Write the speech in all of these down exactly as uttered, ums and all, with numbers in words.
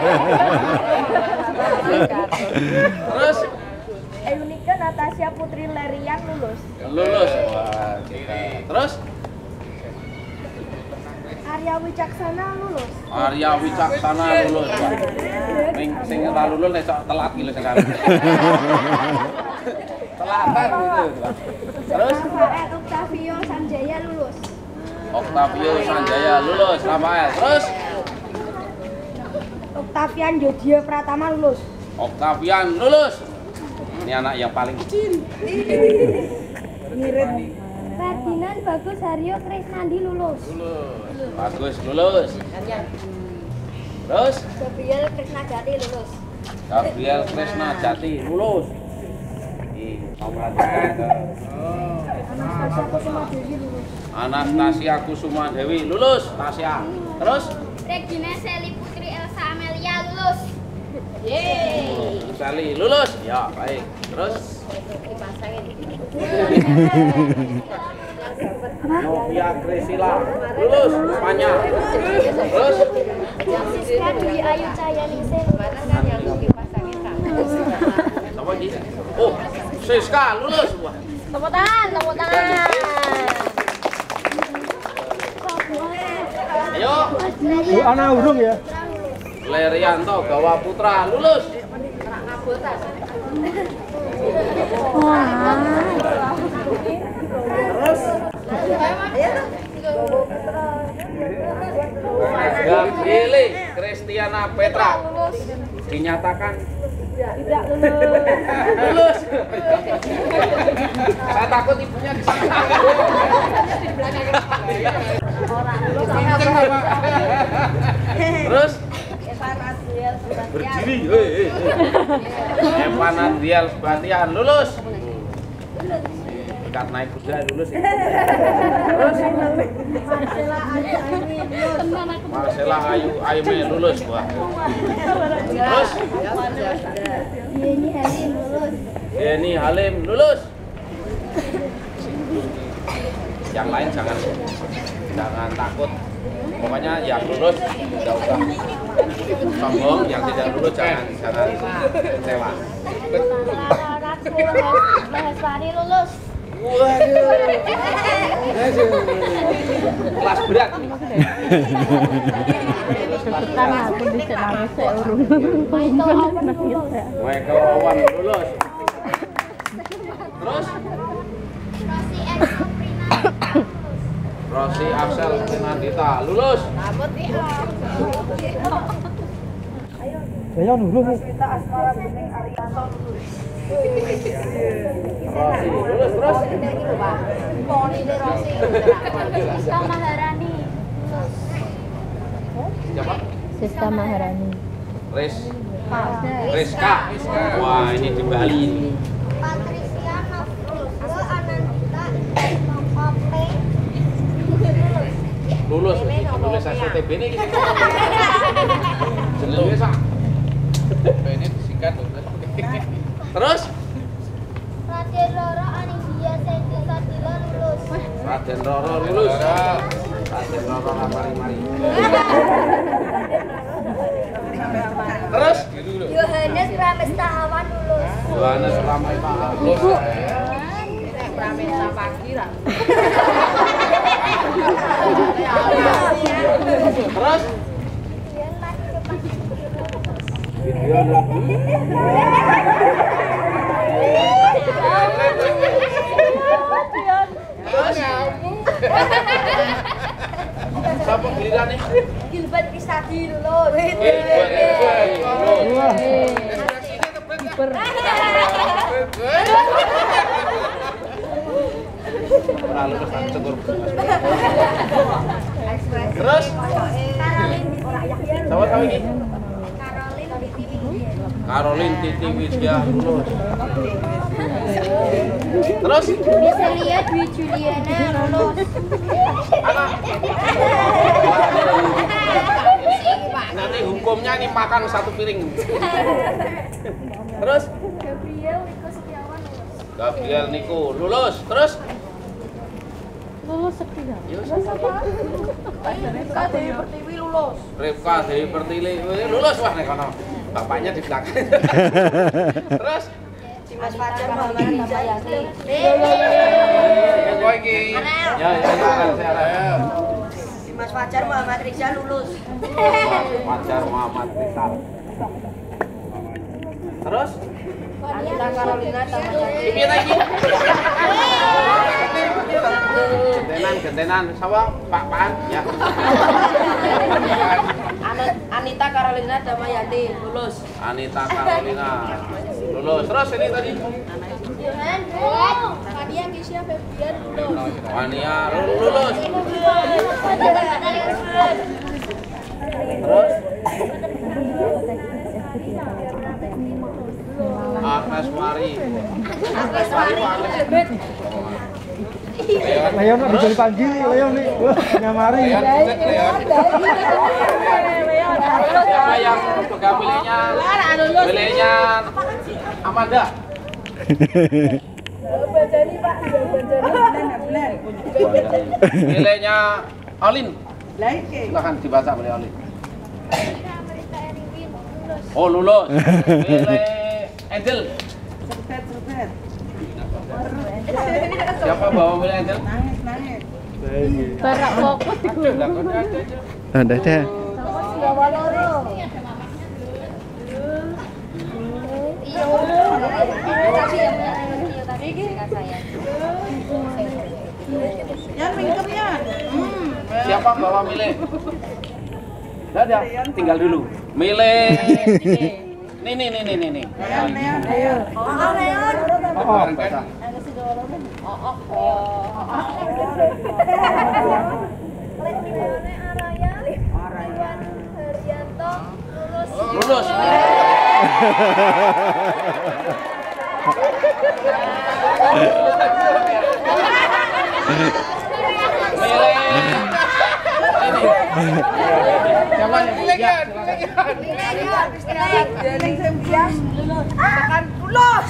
Terus Eunika Natasha Putri Lerian lulus. Lulus. Wah, kita. Terus Arya Wicaksana lulus. Arya Wicaksana lulus. Ming sing ora lulus nek cok telat iki lho sekarang. Telatan gitu. Terus Rafael Octavio Sanjaya lulus. Octavio Sanjaya lulus. Rafael. Terus Octavian Jodio Pratama lulus. Octavian lulus. Ini anak yang paling kecil. Ngirit. Ferdinand Bagus Haryo Krisnandi lulus. Lulus. Bagus lulus. Terus Gabriel Krisnajati lulus. Gabriel Krisnajati lulus. Ih, mau ngatakan ke Anastasia Kusuma Dewi lulus. Anastasia Kusuma Dewi lulus. Tasya. Terus Regina Seli Putri Elsa Amelia lulus. Yeay. Sally lulus. Ya, baik. Terus Novia Gresila lulus. Spanyol. Terus Siska Dwi Ayu Cahyaningsih. apa lagi? Oh, Siska lulus. Wah. Tepuk tangan, tepuk tangan. Ayo. Bu anak urung ya. Lerianto Gawa Putra lulus. Terus Gabrieli Kristiana Petra dinyatakan Tidak lulus. lulus. Saya takut ibunya di sana. Terus berdiri, hei, hei, hei. Evan Adriel Sebatian lulus. Ikat naik kuda lulus. Terus Marcela Ayu Aime lulus. Wah. Terus Yeni Halim lulus. Denny Halim lulus. Yang lain jangan jangan takut. Pokoknya yang lulus tidak usah sombong, yang tidak lulus jangan jangan kecewa. Maheswari lulus. Waduh. Kelas berat nih. Karena aku di sana seurung. Michael Owen lulus. Terus Rosi S. Suprina. Rosi Axel Pinandita lulus. Saya nurung. Rosi lulus terus. Siska Maharani lulus. Siapa? Siska Maharani. Res Reska. Wah, ini di Bali ini. Patricia Nafrul Anandita Mokope Lulus lulus S O T B ini. Jenenge sak. Ini disingkat lulus. Terus Raden Roro Anindya Sendi Sadila lulus. Raden Roro lulus. Raden Roro mari-mari. Terus Yohanes Pramestahawan lulus. Yohanes Pramesta lulus. Pramesta pagi lah. Terus Terus siapa giliran nih? Gilbert Krisadi lulus. Lalu kesan cekur. Terus siapa tahu ini? Caroline Titi Widya lulus. Terus Miselia Dwi Juliana lulus. nanti hukumnya nih makan satu piring. Terus Gabriel Niko Setiawan lulus. Gabriel Nico lulus. Terus Lulus sekian. Rifka Dewi Pertiwi lulus. Rifka Dewi Pertiwi lulus wah nek kono. Bapaknya di belakang. Terus Mas Fajar Muhammad Tamayati. kowe iki. Ya ya ya. Mas Fajar Muhammad Rizal lulus. Fajar Muhammad Rizal. Terus Anita Carolina Tamayati. piye ta iki? Gentenan gentenan sapa? Pak Pan ya. Anita Carolina Damayati lulus. Anita Carolina lulus. Terus ini tadi Fania Kisya Febrian lulus. Wania lulus. Terus Agnes Mari. Agnes Mari. Leon nak dijadi panggil nih, Leon nih. Wah, nyamari. Leon, cek Leon. Siapa yang pegang miliknya? Miliknya Amanda. Bajani Pak, Bajani. Miliknya Olin. Silakan dibaca oleh Olin. Oh lulus. Milih Angel. Siapa bawa milih Angel? Barak fokus di guru. Ada ada. Siapa bawa milih? Dadah, tinggal dulu. Milih. Nih nih nih nih nih nih. Oh, Leon. Oh, baca. Leone Araya, Iwan Haryanto lulus. Lulus. Siapa yang silakan? Deling Sembias lulus. Tekan lulus.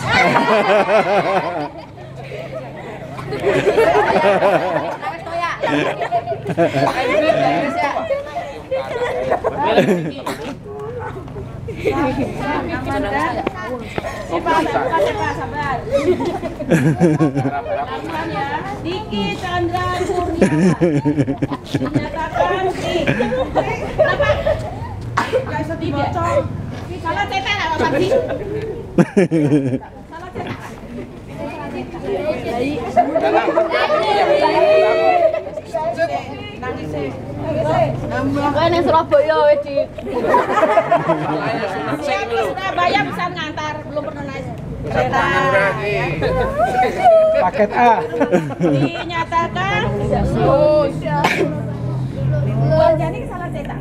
Diki Chandra Kurnia menyatakan di apa? Gak bisa dibocor. Salah cetak nggak apa sih? Salah cetak. Kan yang Surabaya wis di Siap ke Surabaya bisa ngantar, belum pernah naik. paket A. Dinyatakan lulus. Jadi salah cetak.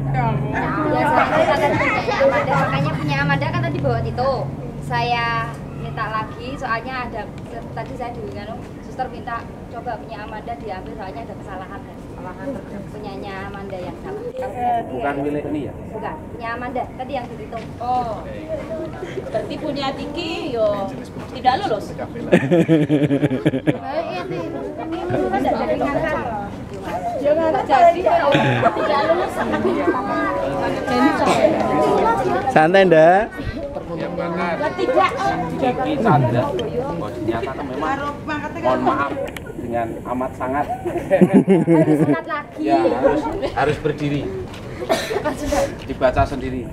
Amanda, makanya punya Amanda kan tadi bawa Tito. Saya minta lagi soalnya ada tadi saya diundang suster minta coba punya Amanda diambil soalnya ada kesalahan kesalahan punyanya Amanda yang salah. Bukan milik ini ya? Bukan, punya Amanda tadi yang di Tito. Oh, berarti punya Diki yo tidak lulus. Tidak jadi ngangkat. Jangan jadi Tidak lulus sama Santai ndak? Tidak. Diki Chandra. Oh, dinyatakan memang. Mohon maaf dengan amat sangat. harus sunat lagi. Ya harus harus berdiri. Dibaca sendiri.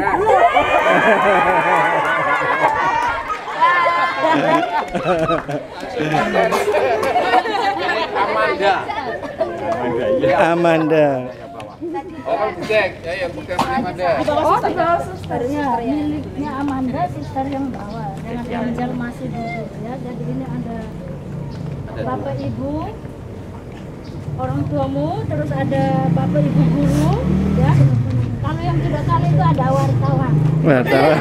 Amanda. Amanda. Oh kan dicek, ya yang bukan Amanda. Oh, tinggal susternya. Miliknya Amanda, suster yang bawa. Dengan Angel masih duduk ya. Jadi ini ada Bapak Ibu, orang tuamu, terus ada Bapak Ibu guru, ya. Kalau yang tidak kali itu ada wartawan. Wartawan.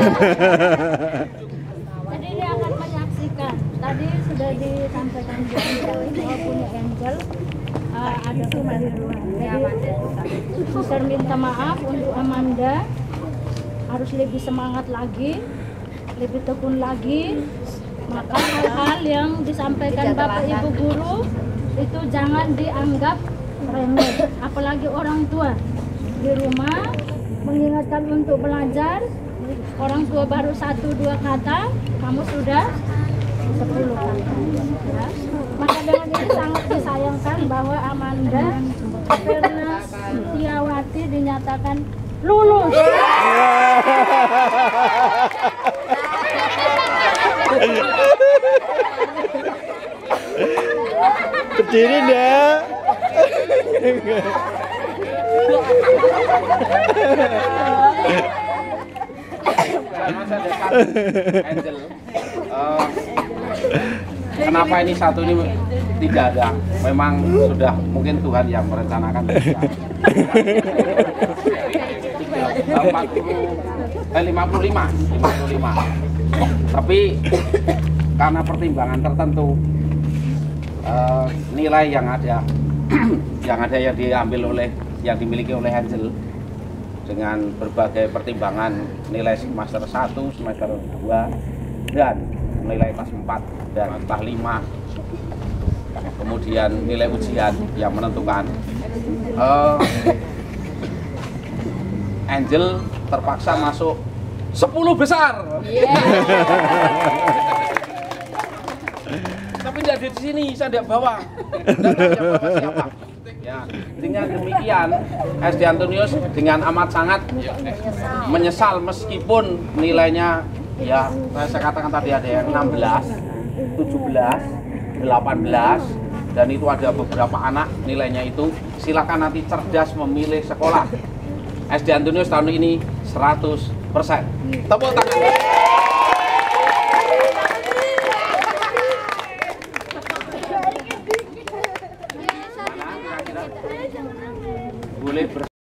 Jadi dia akan menyaksikan. Tadi sudah disampaikan di Angel bahwa punya Angel uh, ada kemariruan. Jadi suster minta maaf untuk Amanda, harus lebih semangat lagi, lebih tekun lagi. Maka hal-hal yang disampaikan Bapak Ibu guru itu jangan dianggap remeh, apalagi orang tua di rumah mengingatkan untuk belajar. Orang tua baru satu dua kata, kamu sudah sepuluh kata. Ya. Maka dengan ini sangat disayangkan bahwa Amanda Verna Setiawati dinyatakan lulus. Berdiri ndak? Karena saya dekat Angel, uh, kenapa ini satu ini tidak ada? Memang sudah mungkin Tuhan yang merencanakan. empat puluh, eh, lima puluh lima, lima puluh lima. Tapi karena pertimbangan tertentu, uh, nilai yang ada, yang ada yang diambil oleh, yang dimiliki oleh Angel, dengan berbagai pertimbangan nilai semester satu, semester dua, dan nilai kelas empat dan kelas lima, kemudian nilai ujian yang menentukan, uh, Angel terpaksa masuk sepuluh besar. Yeah. Tapi tidak di sini, saya tidak bawa. Tidak bawa siapa. Ya, dengan demikian S D Antonius dengan amat sangat menyesal meskipun nilainya ya saya katakan tadi ada yang enam belas, tujuh belas, delapan belas, dan itu ada beberapa anak nilainya itu. Silakan nanti cerdas memilih sekolah. S D Antonius tahun ini seratus persen. Tepuk tangan.